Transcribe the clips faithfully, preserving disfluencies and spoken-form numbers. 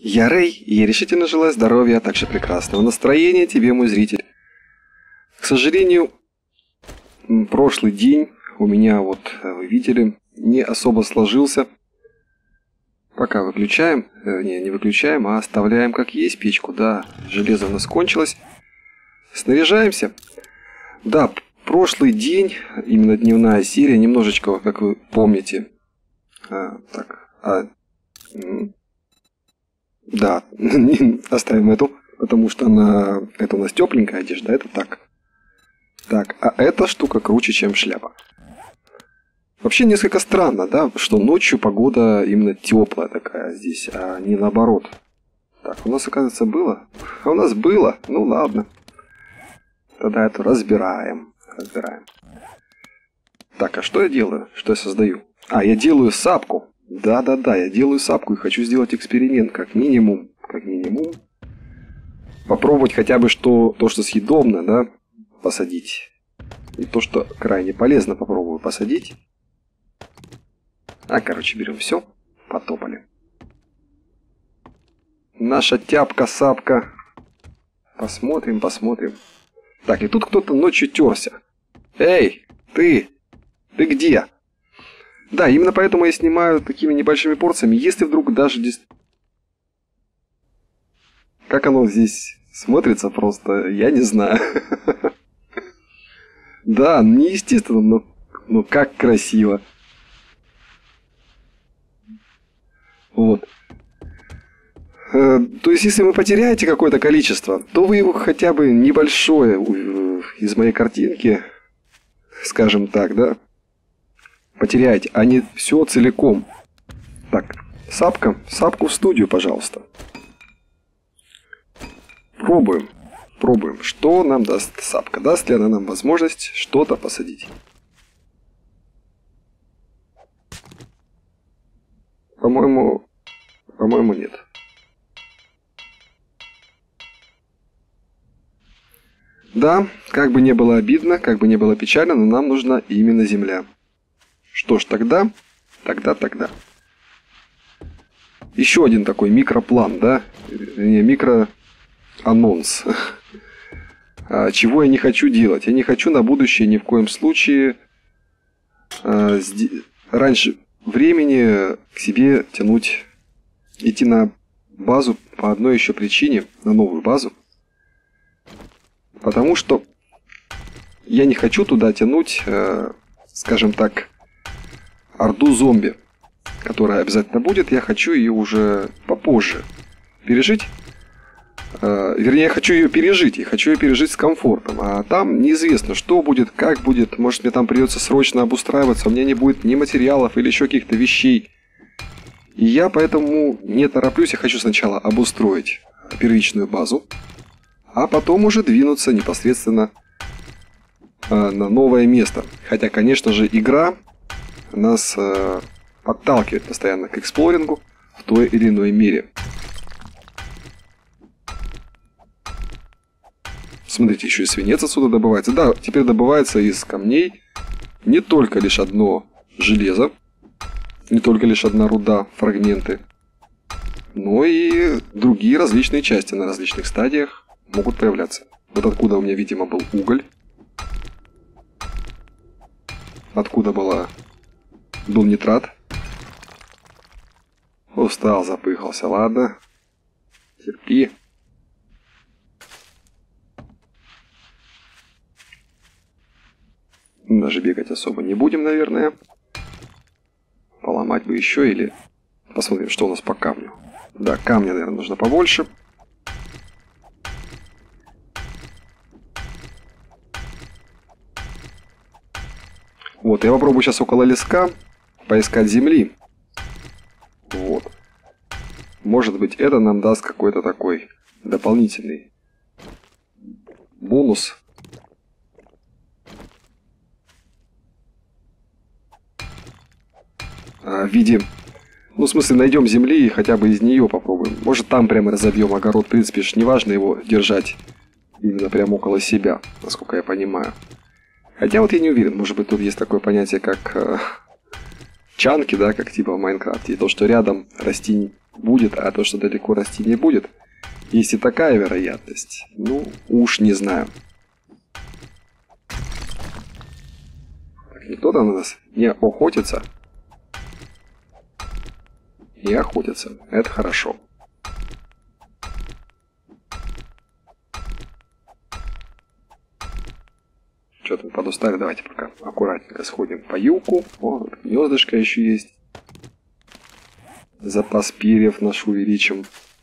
Я Рэй, и я решительно желаю здоровья, а также прекрасного настроения тебе, мой зритель. К сожалению, прошлый день у меня, вот вы видели, не особо сложился. Пока выключаем, э, не, не выключаем, а оставляем как есть печку. Да, железо у нас кончилось. Снаряжаемся. Да, прошлый день, именно дневная серия, немножечко, как вы помните. А, так, а, да, оставим эту, потому что она, это у нас тепленькая одежда, это так. Так, а эта штука круче, чем шляпа. Вообще несколько странно, да, что ночью погода именно теплая такая здесь, а не наоборот. Так, у нас, оказывается, было? А у нас было? Ну ладно. Тогда это разбираем. Разбираем. Так, а что я делаю? Что я создаю? А, я делаю сапку. Да-да-да, я делаю сапку и хочу сделать эксперимент, как минимум. Как минимум. Попробовать хотя бы что, то, что съедобно, да, посадить. И то, что крайне полезно, попробую посадить. А, короче, берем все, потопали. Наша тяпка-сапка. Посмотрим, посмотрим. Так, и тут кто-то ночью терся. Эй, ты! Ты где? Да, именно поэтому я снимаю такими небольшими порциями. Если вдруг даже... Как оно здесь смотрится просто, я не знаю. Да, неестественно, но, но как красиво. Вот. То есть, если вы потеряете какое-то количество, то вы его хотя бы небольшое из моей картинки, скажем так, да, потеряете, а не все целиком. Так, сапка, сапку в студию, пожалуйста. Пробуем, пробуем, что нам даст сапка. Даст ли она нам возможность что-то посадить? По-моему, по-моему, нет. Да, как бы не было обидно, как бы не было печально, но нам нужна именно земля. Что ж, тогда, тогда, тогда. Еще один такой микроплан, да? Не, микроанонс. Чего я не хочу делать? Я не хочу на будущее ни в коем случае раньше времени к себе тянуть, идти на базу по одной еще причине, на новую базу. Потому что я не хочу туда тянуть, э, скажем так, орду зомби, которая обязательно будет. Я хочу ее уже попозже пережить. Э, вернее, я хочу ее пережить. И хочу ее пережить с комфортом. А там неизвестно, что будет, как будет. Может, мне там придется срочно обустраиваться. У меня не будет ни материалов или еще каких-то вещей. И я поэтому не тороплюсь. Я хочу сначала обустроить первичную базу. А потом уже двинуться непосредственно э, на новое место. Хотя, конечно же, игра нас э, подталкивает постоянно к эксплорингу в той или иной мере. Смотрите, еще и свинец отсюда добывается. Да, теперь добывается из камней не только лишь одно железо, не только лишь одна руда, фрагменты, но и другие различные части на различных стадиях могут появляться. Вот откуда у меня, видимо, был уголь. Откуда была... был нитрат. Устал, запыхался. Ладно. Терпи. Даже бегать особо не будем, наверное. Поломать бы еще или... Посмотрим, что у нас по камню. Да, камня, наверное, нужно побольше. Вот, я попробую сейчас около леска поискать земли. Вот. Может быть, это нам даст какой-то такой дополнительный бонус. В виде... Ну, в смысле, найдем земли и хотя бы из нее попробуем. Может, там прямо разобьем огород. В принципе, не важно его держать именно прямо около себя, насколько я понимаю. Хотя вот я не уверен, может быть, тут есть такое понятие, как э, чанки, да, как типа в Майнкрафте. И то, что рядом расти будет, а то, что далеко расти не будет. Есть и такая вероятность. Ну, уж не знаю. Так, никто там на нас не охотится. Не охотится. Это хорошо. Что там подустали? Давайте пока аккуратненько сходим по югу. О, вот гнездышко еще есть. Запас перьев наш увеличим.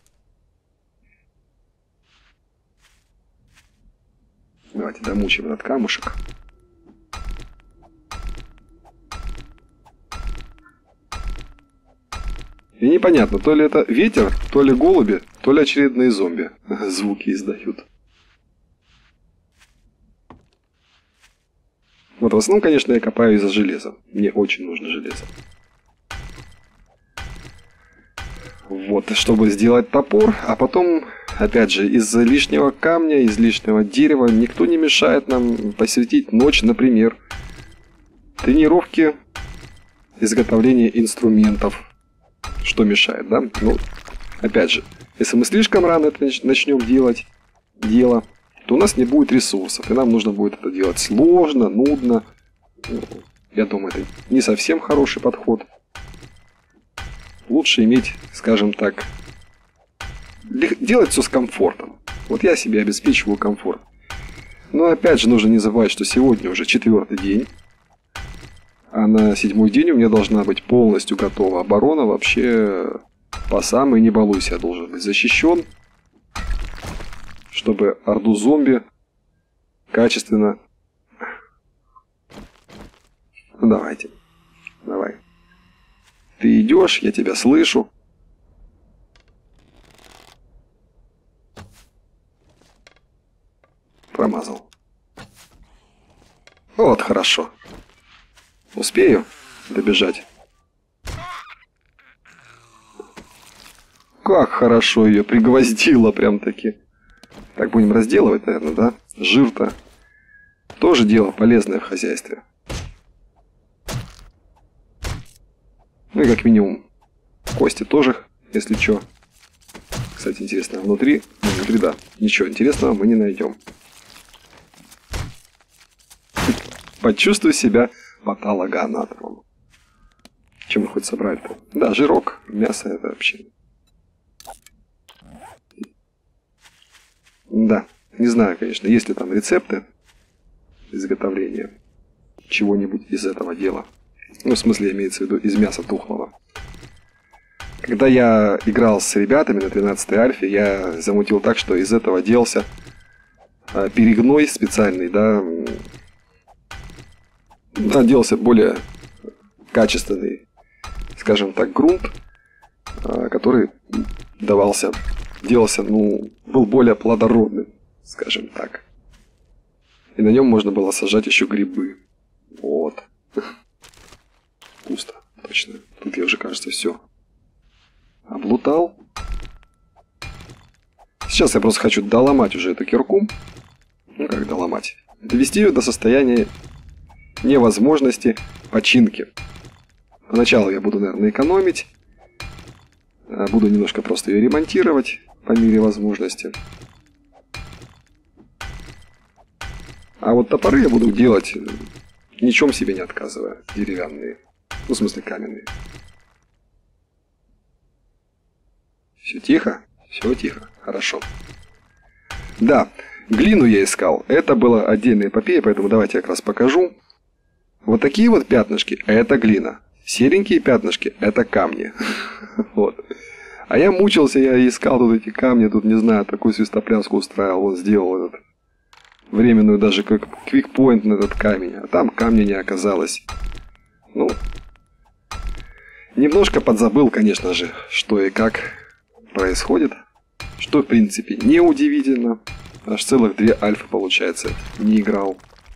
Давайте домучим этот камушек. И непонятно, то ли это ветер, то ли голуби, то ли очередные зомби звуки издают. Вот в основном, конечно, я копаю из-за железа. Мне очень нужно железо. Вот, чтобы сделать топор, а потом, опять же, из-за лишнего камня, из лишнего дерева никто не мешает нам посвятить ночь, например, тренировке изготовления инструментов. Что мешает, да? Ну, опять же, если мы слишком рано это начнем делать, дело, то у нас не будет ресурсов, и нам нужно будет это делать сложно, нудно. Я думаю, это не совсем хороший подход. Лучше иметь, скажем так, делать все с комфортом. Вот я себе обеспечиваю комфорт. Но опять же, нужно не забывать, что сегодня уже четвертый день. А на седьмой день у меня должна быть полностью готова оборона. Вообще, по самой не балуйся, я должен быть защищен. Чтобы орду зомби качественно... Ну, давайте. Давай. Ты идешь, я тебя слышу. Промазал. Вот, хорошо. Успею добежать? Как хорошо ее пригвоздило прям-таки. Так, будем разделывать, наверное, да? Жир-то тоже дело полезное в хозяйстве. Ну и как минимум кости тоже, если что. Кстати, интересно, внутри, ну, внутри, да, ничего интересного мы не найдем. Почувствуй себя патологоанатомом. Чем мы хоть собрали-то? Да, жирок, мясо это вообще. Да, не знаю, конечно, есть ли там рецепты изготовления чего-нибудь из этого дела. Ну, в смысле, имеется в виду из мяса тухлого. Когда я играл с ребятами на тринадцатой альфе, я замутил так, что из этого делался перегной специальный, да, делался более качественный, скажем так, грунт, который давался, делался, ну, был более плодородным, скажем так. И на нем можно было сажать еще грибы. Вот. Пусто, точно. Тут я уже, кажется, все облутал. Сейчас я просто хочу доломать уже эту кирку. Ну, как доломать? Довести ее до состояния невозможности починки. Поначалу я буду, наверное, экономить. Буду немножко просто ее ремонтировать по мере возможности. А вот топоры я буду делать, ничем себе не отказывая, деревянные. Ну, в смысле, каменные. Все тихо? Все тихо. Хорошо. Да, глину я искал. Это была отдельная эпопея, поэтому давайте я как раз покажу. Вот такие вот пятнышки – это глина. Серенькие пятнышки – это камни. Вот. А я мучился, я искал тут эти камни, тут, не знаю, такую свистопляску устраивал, он сделал этот временную даже как квикпоинт на этот камень. А там камня не оказалось. Ну, немножко подзабыл, конечно же, что и как происходит. Что, в принципе, неудивительно. Аж целых две альфы, получается, не играл.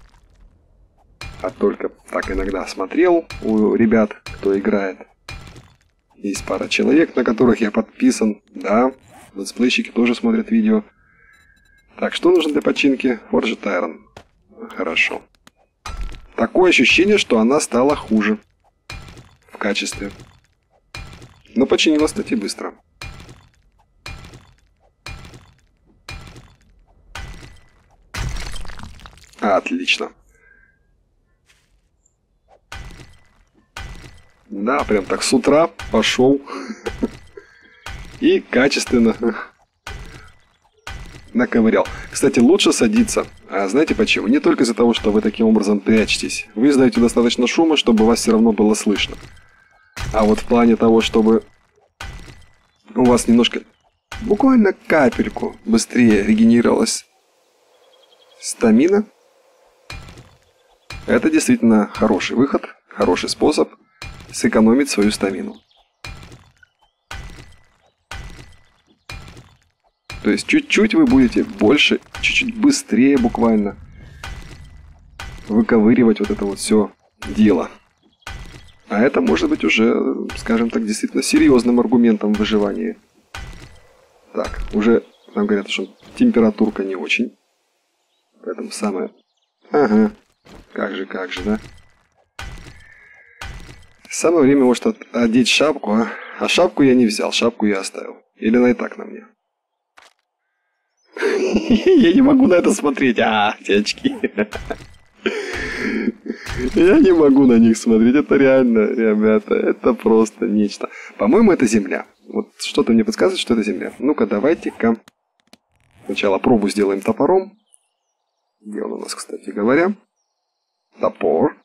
А только так иногда смотрел у ребят, кто играет. Есть пара человек, на которых я подписан. Да, летсплейщики тоже смотрят видео. Так, что нужно для починки? Forged Iron. Хорошо. Такое ощущение, что она стала хуже в качестве. Но починилась, кстати, быстро. Отлично. Да, прям так с утра пошел. И качественно наковырял. Кстати, лучше садиться. А знаете почему? Не только из-за того, что вы таким образом прячетесь. Вы издаете достаточно шума, чтобы вас все равно было слышно. А вот в плане того, чтобы у вас немножко, буквально капельку быстрее регенерировалась стамина, это действительно хороший выход, хороший способ сэкономить свою стамину. То есть чуть-чуть вы будете больше, чуть-чуть быстрее буквально выковыривать вот это вот все дело. А это может быть уже, скажем так, действительно серьезным аргументом в выживании. Так, уже нам говорят, что температурка не очень. Поэтому самое... Ага, как же, как же, да? Самое время, может, одеть шапку, а? А шапку я не взял, шапку я оставил. Или она и так на мне? Я не могу на это смотреть. А, те очки. Я не могу на них смотреть. Это реально, ребята, это просто нечто. По-моему, это земля. Вот что-то мне подсказывает, что это земля. Ну-ка, давайте-ка сначала пробу сделаем топором. Где он у нас, кстати говоря? Топор.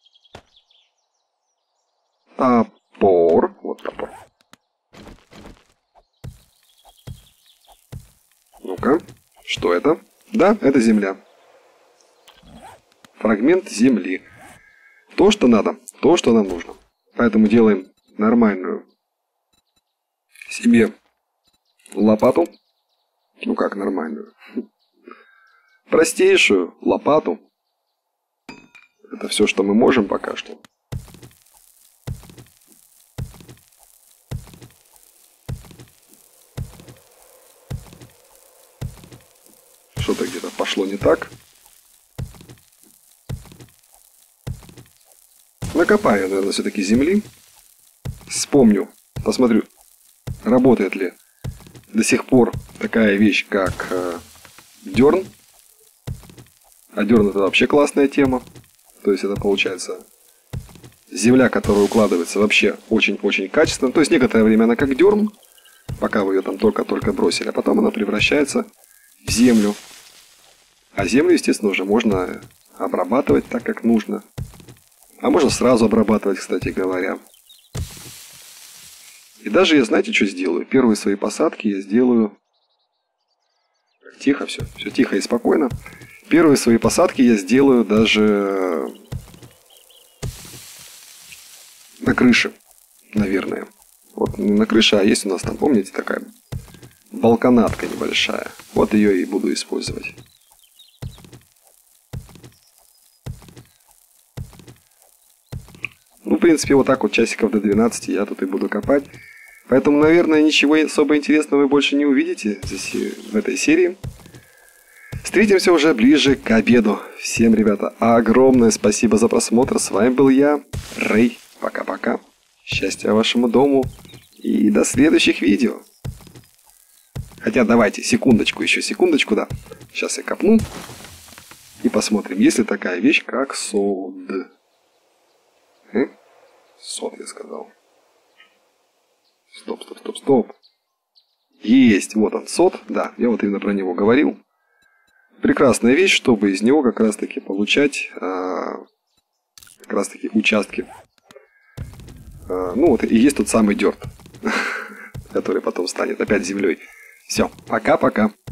Топор. Вот топор. Ну-ка, что это? Да, это земля. Фрагмент земли. То, что надо, то, что нам нужно. Поэтому делаем нормальную себе лопату. Ну как нормальную? Простейшую лопату. Это все, что мы можем пока что. Что-то где-то пошло не так. Накопаю, наверное, все-таки земли. Вспомню, посмотрю, работает ли до сих пор такая вещь, как э, дерн. А дерн — это вообще классная тема. То есть это получается земля, которая укладывается вообще очень-очень качественно. То есть некоторое время она как дерн, пока вы ее там только-только бросили, а потом она превращается в землю. А землю, естественно, уже можно обрабатывать так, как нужно. А можно сразу обрабатывать, кстати говоря. И даже я, знаете, что сделаю? Первые свои посадки я сделаю... Тихо все, все тихо и спокойно. Первые свои посадки я сделаю даже на крыше, наверное. Вот не на крыше, а есть у нас там, помните, такая балконатка небольшая. Вот ее и буду использовать. Ну, в принципе, вот так вот часиков до двенадцати я тут и буду копать. Поэтому, наверное, ничего особо интересного вы больше не увидите здесь в этой серии. Встретимся уже ближе к обеду. Всем, ребята, огромное спасибо за просмотр. С вами был я, Рэй. Пока-пока. Счастья вашему дому. И до следующих видео. Хотя давайте, секундочку, еще секундочку, да. Сейчас я копну. И посмотрим, есть ли такая вещь, как сод. Э? Сот, я сказал. Стоп, стоп, стоп, стоп. Есть, вот он, сот. Да, я вот именно про него говорил. Прекрасная вещь, чтобы из него как раз таки получать а, как раз таки участки. А, ну вот и есть тот самый дёрт, который потом станет опять землей. Все, пока-пока.